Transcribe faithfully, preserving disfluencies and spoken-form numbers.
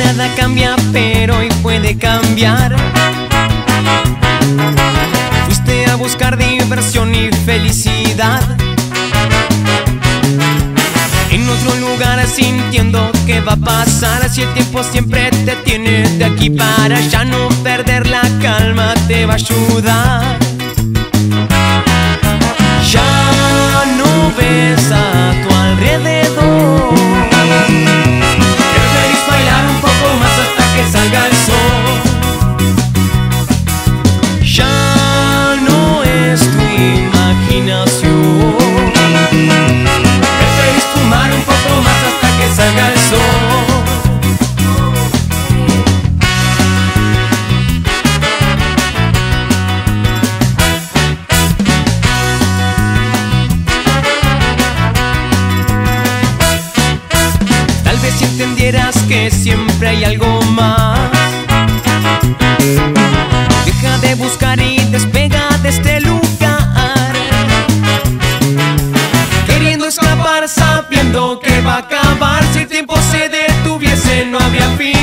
nada cambia, pero hoy puede cambiar. Fuiste a buscar diversión y felicidad en otro lugar, sintiendo que va a pasar. Si el tiempo siempre te tiene de aquí para allá, no perder la calma te va a ayudar. Ya no ves a tu alrededor, preferís bailar un poco más hasta que salga el sol. Ya no es tu imaginación, preferís fumar un poco más hasta que salga el sol. Si entendieras que siempre hay algo más, deja de buscar y despega de este lugar, queriendo escapar sabiendo que va a acabar. Si el tiempo se detuviese no habría fin.